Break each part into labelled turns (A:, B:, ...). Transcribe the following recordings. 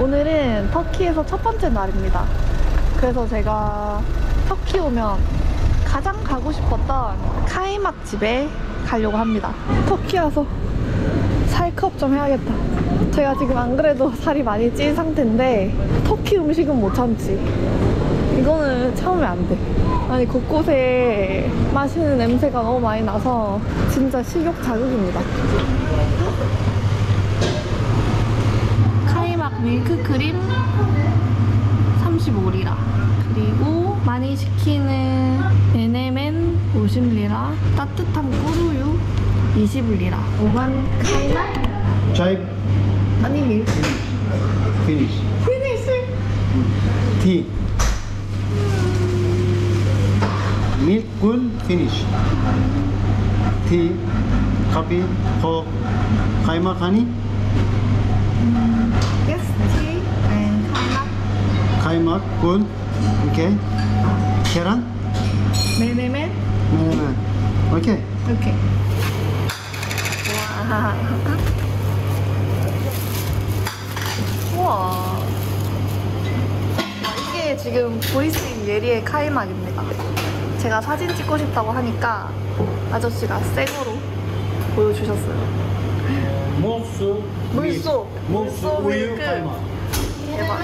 A: 오늘은 터키에서 첫 번째 날입니다. 그래서 제가 터키 오면 가장 가고 싶었던 카이막 집에 가려고 합니다. 터키 와서 살컵 좀 해야겠다. 제가 지금 안 그래도 살이 많이 찐 상태인데 터키 음식은 못 참지. 이거는 참으면 안 돼. 아니 곳곳에 맛있는 냄새가 너무 많이 나서 진짜 식욕 자극입니다. 카이막 밀크크림 35리라, 그리고 많이 시키는 메네멘 50리라, 따뜻한 꿀우유 20리라. 오만 카이막?
B: Chai
A: 아니 밀크.
B: finish.
A: 피니시.
B: Tea. Milk cool finish. Tea, coffee, coke, kaimak honey,
A: Yes, tea and 카이막.
B: kaimak cool. Okay. Keran.
A: 메네멘.
B: Okay.
A: 이렇게. 와. 우와. 이게 지금 보이스인 예리의 카이막입니다. 제가 사진 찍고 싶다고 하니까 아저씨가 새 거로 보여주셨어요.
B: Mulsu.
A: 물소.
B: Mulsu uyu
A: 밀크.
B: kaymak.
A: 대박.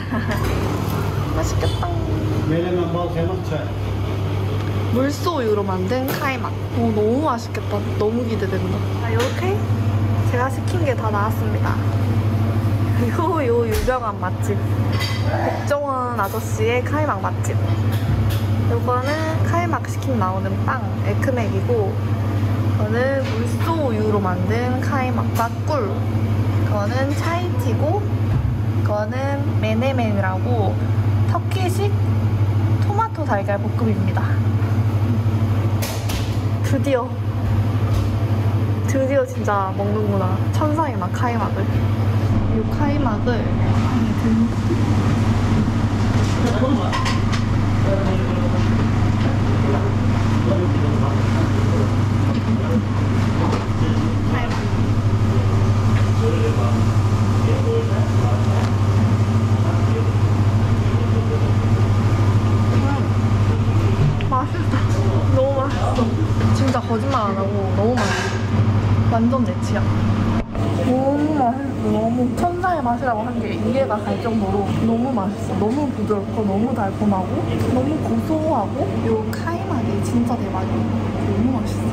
A: 맛있겠다.
B: Menemen bal kaymak çay.
A: 물소우유로 만든 카이막. 오, 너무 맛있겠다. 너무 기대된다. 이렇게 제가 시킨 게 다 나왔습니다. 그리고 요 유명한 맛집, 백종원 아저씨의 카이막 맛집. 요거는 카이막 시키면 나오는 빵, 에크맥이고, 이거는 물소우유로 만든 카이막과 꿀. 이거는 차이티고, 이거는 메네멘이라고 터키식 토마토 달걀 볶음입니다. 드디어 진짜 먹는구나. 천상의 맛 카이막을. 이 카이막을 맛있다. 너무 맛있어. 진짜 거짓말 안 하고 너무 맛있어. 완전 내 취향. 너무 맛있어. 너무 천사의 맛이라고 한 게 이해가 갈 정도로 너무 맛있어. 너무 부드럽고 너무 달콤하고 너무 고소하고 요 카이막이 진짜 대박이에요. 너무 맛있어.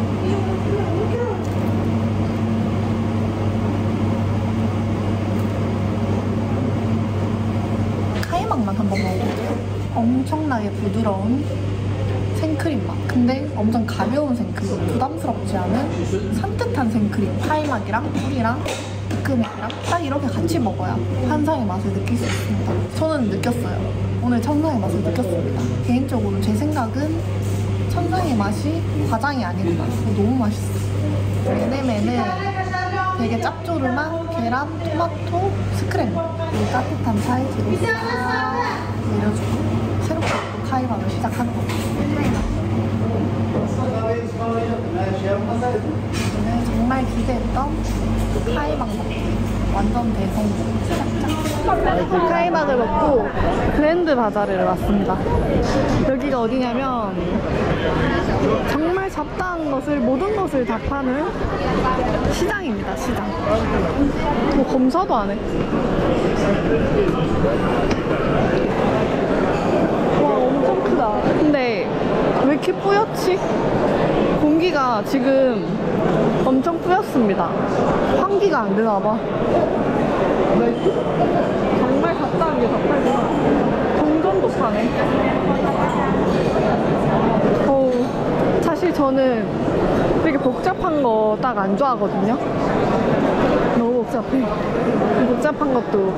A: 카이막만 한번 먹어볼게요. 엄청나게 부드러운 생크림 맛. 근데 엄청 가벼운 생크림. 부담스럽지 않은 산뜻한 생크림. 카이막이랑 꿀이랑 에크맥이랑 딱 이렇게 같이 먹어야 환상의 맛을 느낄 수 있습니다. 저는 느꼈어요. 오늘 천상의 맛을 느꼈습니다. 개인적으로 제 생각은 천상의 맛이 과장이 아니구나. 너무 맛있어. 메네멘은 되게 짭조름한 계란, 토마토, 스크램블. 이 따뜻한 사이즈로 싹 내려주고 새롭게 또 카이막을 시작하는 거죠. 오늘 정말 기대했던 카이막 먹기 완전 대성공. 카이막을 먹고 그랜드 바자르를 왔습니다. 여기가 어디냐면 정말 잡다한 것을, 모든 것을 다 파는 시장입니다. 시장. 뭐 검사도 안 해. 와, 엄청 크다. 근데 왜 이렇게 뿌옇지? 공기가 지금 엄청 뿌옇습니다. 환기가 안 되나봐. 정말 잡다한 게 다 팔구나. 동전도 파네. 사실 저는 되게 복잡한 거 딱 안 좋아하거든요. 너무 복잡해. 복잡한 것도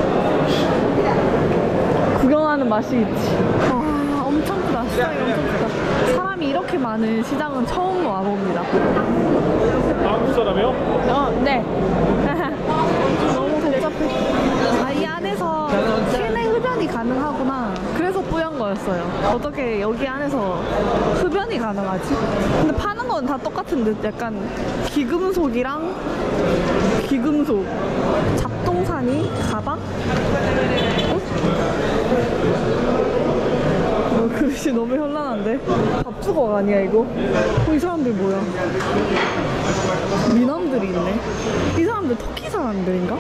A: 구경하는 맛이 있지. 와, 엄청 크다. 시장이 엄청 크다. 사람이 이렇게 많은 시장은 처음 와봅니다.
C: 한국 사람이요?
A: 네. 너무 복잡해. 이 안에서 실내 흡연이 가능하구나. 그래서 뿌연 거였어요. 어떻게 여기 안에서 흡연이 가능하지? 근데 파는 건 다 똑같은 듯. 약간 귀금속이랑 귀금속, 잡동사니, 가방? 날씨 너무 현란한데? 밥주걱 아니야 이거? 이 사람들 뭐야? 미남들이 있네. 이 사람들 터키 사람들인가?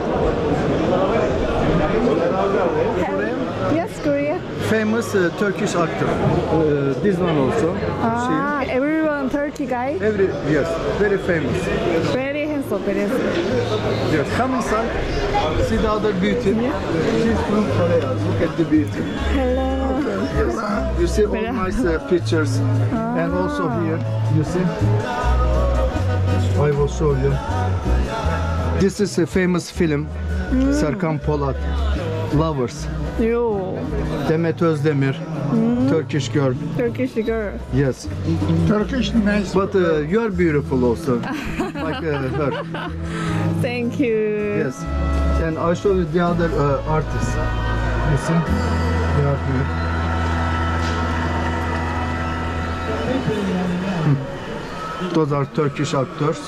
A: Yes, Korea.
B: Famous Turkish actor. This one also.
A: Ah, everyone Turkey guy.
B: Yes, very famous.
A: Very handsome, very handsome.
B: Yes, come inside. See the other beauty. She's from Korea. Look at the beauty.
A: Hello.
B: Yes. You see all nice pictures. And also here, you see. I will show you. This is a famous film. Serkan Polat. Lovers.
A: Yo,
B: Demet Özdemir. Turkish girl.
A: Turkish girl.
B: Yes.
D: Turkish nice.
B: But you are beautiful also. Like her.
A: Thank you.
B: Yes. And I'll show you the other artists. You see? They are here. Those are Turkish actors.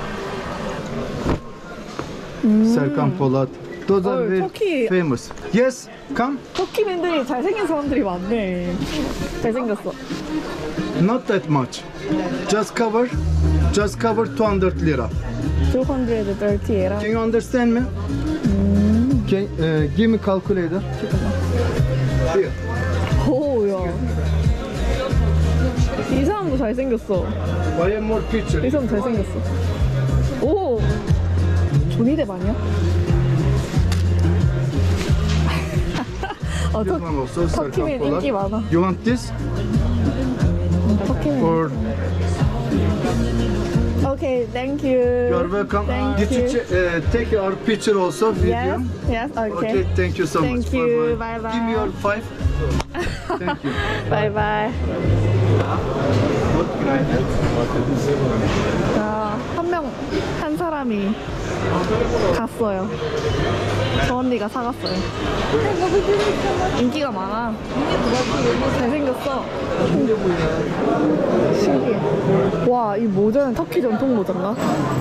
B: Serkan Polat. Those are
A: Oh,
B: very
A: Turkey.
B: famous. Yes, come.
A: 터키맨들이 잘생긴 사람들이 많네. 잘생겼어.
B: Not that much. Just cover 200 lira.
A: 230 euro.
B: Can you understand me? Can give me calculator. Here.
A: 오야. 이 사람도 잘생겼어.
B: I have more picture.
A: 이 사람 잘생겼어. 오. 조니뎁 아니야?
B: This one also Serkan
A: 터키맨
B: Polat.
A: 인기 많아.
B: You want this
A: 터키맨.
B: or
A: Okay, thank you.
B: you are welcome?
A: Thank
B: Did you
A: you.
B: take our picture also? Video?
A: Yes, yes, okay.
B: Okay, thank you so
A: Thank
B: much.
A: you.
B: Bye-bye.
A: Bye-bye.
B: Give me your 5. Thank you.
A: Bye bye. 자, 한 사람이 갔어요. 저 언니가 사갔어요. 인기가 많아. 잘생겼어. 신기해. 와, 이 모자는 터키 전통 모자인가?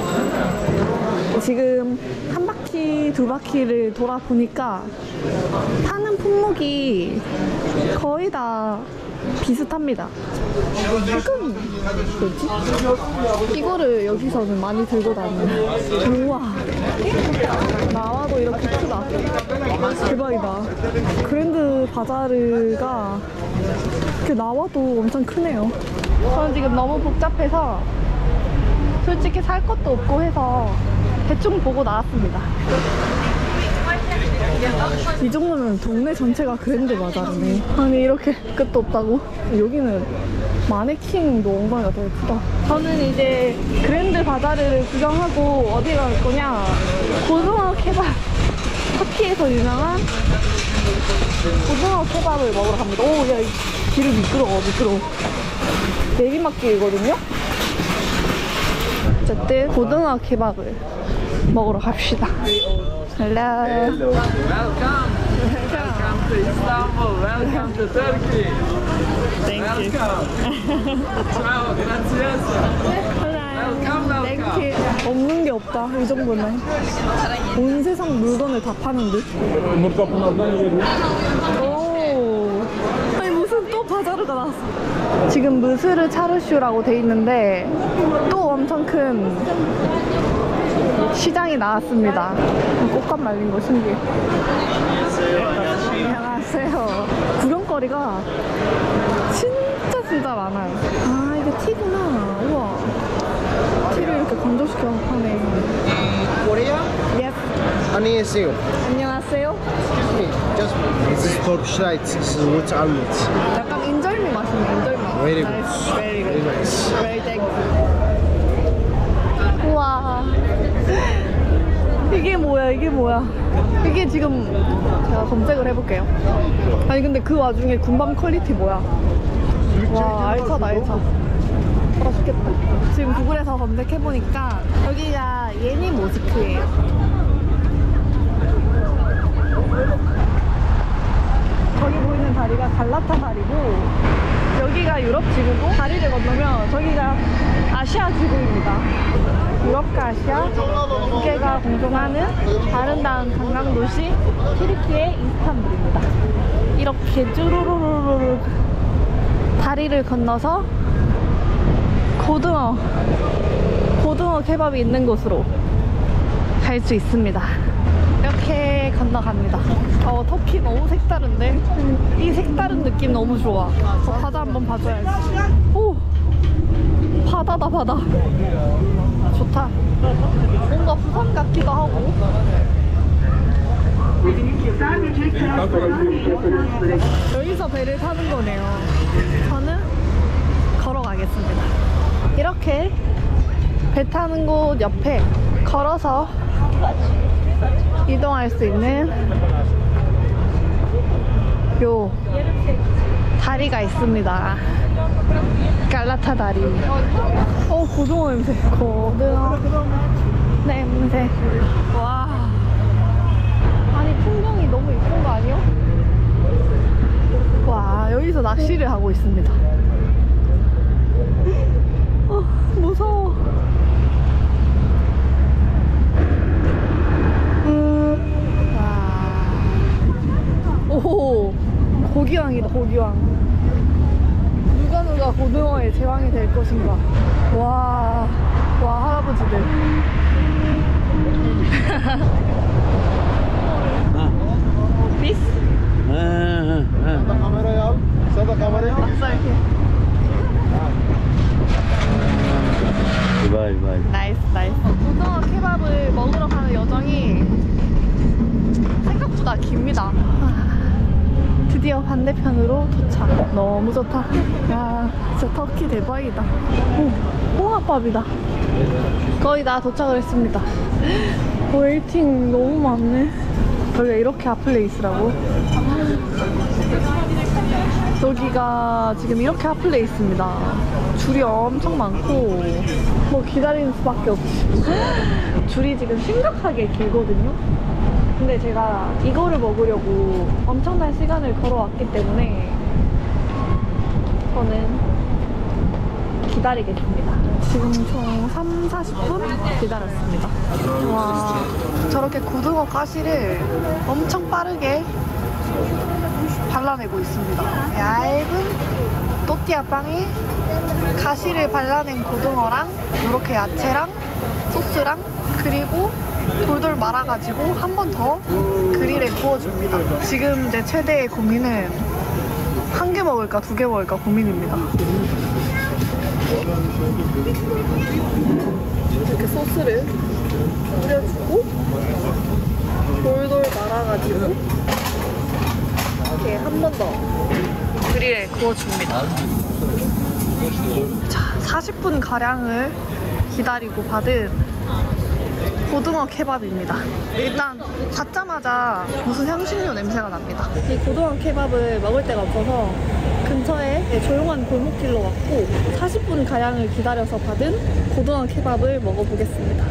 A: 지금 한 바퀴, 두 바퀴를 돌아보니까 파는 품목이 거의 다 비슷합니다. 조금 뭐지? 이거를 여기서는 많이 들고 다니는. 우와, 나와도 이렇게 크다. 대박이다. 그랜드 바자르가 이렇게 나와도 엄청 크네요. 저는 지금 너무 복잡해서 솔직히 살 것도 없고 해서 대충 보고 나왔습니다. 이 정도면 동네 전체가 그랜드 바자르네. 아니 이렇게 끝도 없다고? 여기는 마네킹도 엉덩이가 되게 크다. 저는 이제 그랜드 바자르를 구경하고 어디 갈 거냐, 고등어 케밥, 터키에서 유명한 고등어 케밥을 먹으러 갑니다. 오, 야, 길을 미끄러워. 내리막길이거든요? 어쨌든 고등어 케밥을 먹으러 갑시다. Hello.
E: Welcome to Istanbul. Welcome to Turkey.
A: Thank you.
E: Ciao, gracias.
A: Hello. Thank you. 없는 게 없다. 이 정도면 온 세상 물건을 다 파는 듯. 오. 아니 무슨 또 바자르가 나왔어. 지금 무스르 차르슈라고 돼 있는데 또 엄청 큰 시장이 나왔습니다. 꽃감 말린 거 신기해. 안녕하세요. 구경거리가 진짜 많아요. 아, 이게 티구나. 우와. 티를 이렇게 건조시켜서 파네.
D: Korea?
A: Yes.
D: 안녕하세요.
A: 안녕하세요.
D: Excuse me. Just this is Turkish rice. This is with almonds.
A: 약간 인절미 맛이네, 인절미.
D: Very good.
A: Nice. Very good.
D: Very nice.
A: Very thank you. 우와. 이게 뭐야, 이게 뭐야. 이게 지금 제가 검색을 해볼게요. 아니 근데 그 와중에 군밤 퀄리티 뭐야. 와, 알차다, 알차. 맛있겠다. 지금 구글에서 검색해보니까 여기가 예니 모스크예요. 저기 보이는 다리가 갈라타 다리고 여기가 유럽 지구고, 다리를 건너면 저기가 아시아 지구입니다. 유럽과 아시아 두 개가 공존하는 아름다운 관광도시 튀르키예 이스탄불입니다. 이렇게 쭈루루루루 다리를 건너서 고등어 케밥이 있는 곳으로 갈 수 있습니다. 이렇게 건너갑니다. 터키 너무 색다른데? 이 색다른 느낌 너무 좋아. 바다 한번 봐줘야지. 오! 바다다, 바다. 좋다. 뭔가 부산 같기도 하고. 여기서 배를 타는 거네요. 저는 걸어가겠습니다. 이렇게 배 타는 곳 옆에 걸어서 이동할 수 있는 요 다리가 있습니다. 갈라타 다리. 고등어 냄새. 고등어 냄새. 와. 아니 풍경이 너무 이쁜 거 아니요? 와, 여기서 낚시를 하고 있습니다. 무서워. 와. 오, 고기왕이다, 고기왕. 누가 고등어의 제왕이 될 것인가. 와, 할아버지들. This?
D: Sada kamerayı al. Sada kamerayı al.
A: 나이스. 고등어 케밥을 먹으러 가는 여정이 생각보다 깁니다. 드디어 반대편으로 도착. 너무 좋다. 야, 진짜 터키 대박이다. 홍합밥이다. 거의 다 도착을 했습니다. 웨이팅 너무 많네. 원래 이렇게 핫플레이스라고? 여기가 지금 이렇게 핫플레이스입니다. 줄이 엄청 많고 뭐 기다리는 수밖에 없지. 줄이 지금 심각하게 길거든요. 근데 제가 이거를 먹으려고 엄청난 시간을 걸어왔기 때문에 저는 기다리겠습니다. 지금 총 3-40분 기다렸습니다. 와, 저렇게 고등어 가시를 엄청 빠르게 발라내고 있습니다. 얇은 또띠아 빵에 가시를 발라낸 고등어랑 이렇게 야채랑 소스랑 그리고 돌돌 말아가지고 한 번 더 그릴에 구워줍니다. 지금 제 최대의 고민은 1개 먹을까 2개 먹을까 고민입니다. 이렇게 소스를 뿌려주고 돌돌 말아가지고 이렇게 한 번 더 그릴에 구워줍니다. 자, 40분 가량을 기다리고 받은 고등어 케밥입니다. 일단 받자마자 무슨 향신료 냄새가 납니다. 이 고등어 케밥을 먹을 데가 없어서 근처에 조용한 골목길로 왔고 40분 가량을 기다려서 받은 고등어 케밥을 먹어보겠습니다.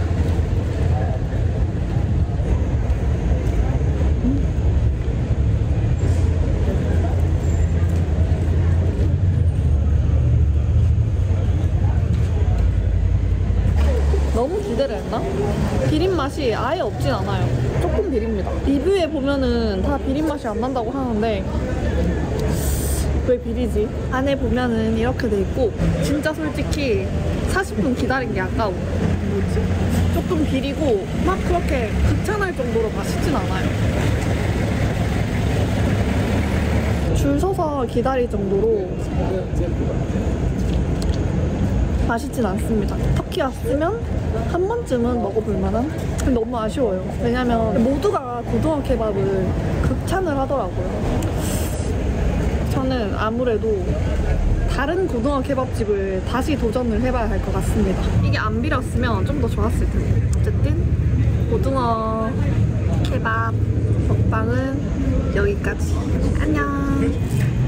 A: 너무 기대를 했나? 비린 맛이 아예 없진 않아요. 조금 비립니다. 리뷰에 보면은 다 비린 맛이 안 난다고 하는데 왜 비리지? 안에 보면은 이렇게 돼 있고 진짜 솔직히 40분 기다린 게 아까워. 뭐지? 조금 비리고 막 그렇게 극찬할 정도로 맛있진 않아요. 줄 서서 기다릴 정도로 맛있진 않습니다. 터키 왔으면 한 번쯤은 먹어볼 만한? 근데 너무 아쉬워요. 왜냐면 모두가 고등어 케밥을 극찬을 하더라고요. 저는 아무래도 다른 고등어 케밥집을 다시 도전을 해봐야 할 것 같습니다. 이게 안 비렸으면 좀 더 좋았을 텐데. 어쨌든 고등어 케밥 먹방은 여기까지. 안녕.